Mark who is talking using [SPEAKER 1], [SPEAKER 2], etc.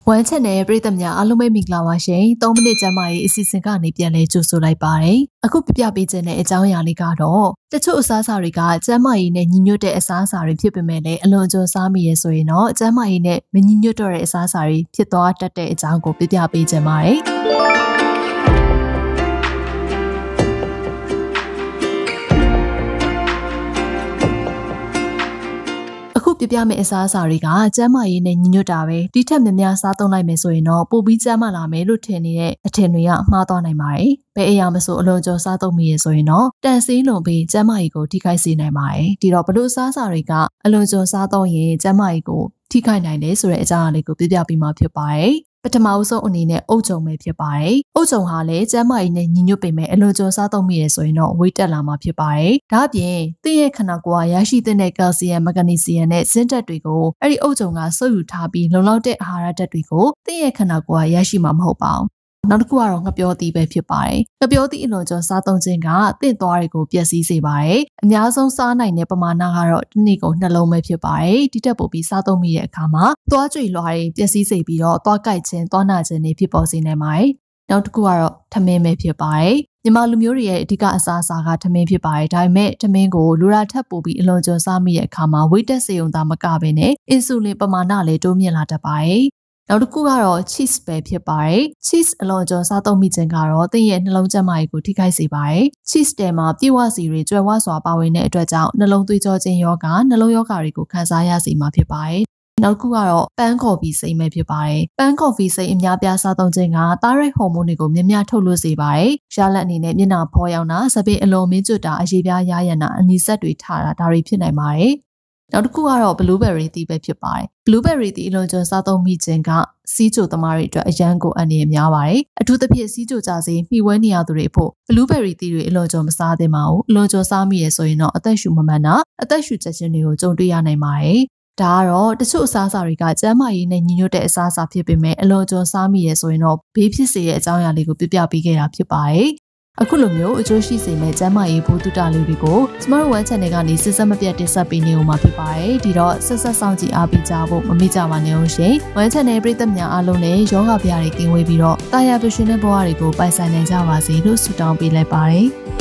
[SPEAKER 1] One channel ပြည်သူများအားလုံးပဲမင်္ဂလာပါရှင်။3မိနစ်ကျမှရေးအစီအစဉ်ကနေပြန်လဲကြိုဆိုလိုက်ပါတယ်။အခုပြပေးခြင်းတဲ့အကြောင်းအရာလေးကတော့တချို့အစားအစာတွေကကျန်းမာရေးနဲ့ညီညွတ်တဲ့အစားအစာတွေဖြစ်ပေမဲ့လည်းအလွန်အကျွံစားမိရဆိုရင်တော့ကျန်းမာရေးနဲ့မညီညွတ်တော့တဲ့အစားအစာတွေဖြစ်သွားတတ်တဲ့အကြောင်းကိုပြပေးခြင်းပါတယ်။ပြမယ့်အစားအစာတွေကကျန်းမာရေးနဲ့ညီညွတ်တာပဲဒီထက်များများစားသုံးလိုက်မယ်ဆိုရင်တော့ပိုပြီးကျန်းမာလာမယ်လို့ထင်နေတဲ့အထင်တွေကမှားသွားနိုင်ပါတယ်။ဘယ်အရာမဆိုအလွန်ကျွံစားသုံးမိရဆိုရင်တော့တန်ဆေးလွန်ပြီးကျန်းမာရေးကိုထိခိုက်စေနိုင်ပါတယ်။ဒီတော့ဘလို့အစားအစာတွေကအလွန်ကျွံစားသုံးရင်ကျန်းမာရေးကိုထိခိုက်နိုင်တယ်ဆိုတဲ့အကြောင်းအရာလေးကိုပြပြီးမှဖြစ်ပါတယ်။ပထမအဆုံးအနေနဲ့အုတ်ဂျုံပဲဖြစ်ပါတယ်။အုတ်ဂျုံဟာလည်းကျန်းမာရေးနဲ့ညီညွတ်ပေမဲ့အလွန်ကျွံစားသုံးမိရဆိုရင်တော့ဝိတ်တက်လာမှာဖြစ်ပါတယ်။ဒါ့အပြင်သင်ရဲ့ခန္ဓာကိုယ်ကရရှိတဲ့ကယ်လ်ဆီယမ်၊မက်ဂနီဆီယမ်နဲ့ဇင်းဓာတ်တွေကိုအဲ့ဒီအုတ်ဂျုံကစုပ်ယူထားပြီးလုံလောက်တဲ့အာဟာရဓာတ်တွေကိုသင်ရဲ့ခန္ဓာကိုယ်ကရရှိမှာမဟုတ်ပါဘူး။နောက်တစ်ခုကတော့ငှက်ပျောသီးပဲဖြစ်ပါတယ်။ငှက်ပျောသီးအလွန်ကျွံစားသုံးခြင်းကသင့်သွားတွေကိုပျက်စီးစေပါတယ်။အများဆုံးစားနိုင်တဲ့ပမာဏကတော့တစ်နေ့ကို2လုံးပဲဖြစ်ပါတယ်။ဒီတက်ပို့ပြီးစားသုံးမိတဲ့အခါမှာသွားကြွေလွှာတွေပျက်စီးစေပြီးတော့သွားကိုက်ခြင်းသွားနာခြင်းတွေဖြစ်ပေါ်စေနိုင်ပါတယ်။နောက်တစ်ခုကတော့ထမင်းပဲဖြစ်ပါတယ်။မြန်မာလူမျိုးတွေရဲ့အဓိကအစားအစာကထမင်းဖြစ်ပါတယ်။ဒါပေမဲ့ထမင်းကိုလူရာထပ်ပို့ပြီးအလွန်ကျွံစားမိတဲ့အခါမှာဝိတ်တက်စေုံသာမကဘဲနဲ့အင်ဆူလင်ပမာဏလည်းတိုးမြင့်လာတတ်ပါတယ်။နောက်တစ်ခုကတော့ cheese ပဲဖြစ်ပါတယ်။ cheese အလွန်ကျွံစားသုံးမိခြင်းကတော့သင်ရဲ့နှလုံးကျန်းမာရေးကိုထိခိုက်စေပါတယ်။ cheese ထဲမှာပြည့်ဝစီတွေကျွဲဝစွာပါဝင်တဲ့အတွက်ကြောင့်နှလုံးသွေးကြောခြင်းရောဂါ၊နှလုံးရောဂါတွေကိုခံစားရစေမှာဖြစ်ပါတယ်။နောက်တစ်ခုကတော့ပန်းကော်ဖီစိမ်းပဲဖြစ်ပါတယ်။ပန်းကော်ဖီစိမ်းအများပြားစားသုံးခြင်းကသားရိုက်ဟော်မုန်းတွေကိုများများထုတ်လွှတ်စေပါတယ်။ရလဒ်အနေနဲ့မျက်နှာဖောရောင်တာ၊စပင်းအလွန်မင်းကျွတ်တာ၊အရေးပြားရရတာ၊အနီဆက်တွေထတာဒါတွေဖြစ်နိုင်ပါတယ်။နောက်တစ်ခုကတော့ blueberry သီးပဲဖြစ်ပါတယ်။ blueberry သီးအလွန်ကျွံစားသုံးမိခြင်းကစီးချိုသမားတွေအတွက်အရန်ကိုအန္တရာယ်များပါတယ်။အထူးသဖြင့်စီးချိုကြစေမှီဝဲနေရသူတွေအဖို့ blueberry သီးတွေအလွန်ကျွံမစားသင့်ပါဘူး။အလွန်ကျွံစားမိရဆိုရင်တော့အသက်ရှူမမှန်တာအသက်ရှူချက်ခြင်းတွေကိုကြုံတွေ့ရနိုင်ပါတယ်။ဒါကတော့တချို့အစားအစာတွေကကျန်းမာရေးနဲ့ညီညွတ်တဲ့အစားအစာဖြစ်ပေမဲ့အလွန်ကျွံစားမိရဆိုရင်တော့ဘေးဖြစ်စေတဲ့အကြောင်းအရာလေးကိုပြပေးခဲ့တာဖြစ်ပါတယ်။အခုလိုမျိုးအကျိုးရှိစေမဲ့ကျန်းမာရေးဘုဒ္ဓတာလေးတွေကိုကျမတို့ One Channel ကနေစစ်ဆက်မပြတ်တင်ဆက်ပေးနေဦးမှာဖြစ်ပါတယ်။ဒီတော့ဆက်ဆက်ဆောင်ကြည့်အားပေးကြဖို့မမေ့ကြပါနဲ့ဦးရှင်။ One Channel ပရိသတ်များအားလုံးလည်းယောဂဗျာတွေကင်းဝေးပြီးတော့တာယာပျော်ရွှင်တဲ့ဘဝတွေကိုပိုင်ဆိုင်နိုင်ကြပါစေလို့ဆုတောင်းပေးလိုက်ပါတယ်။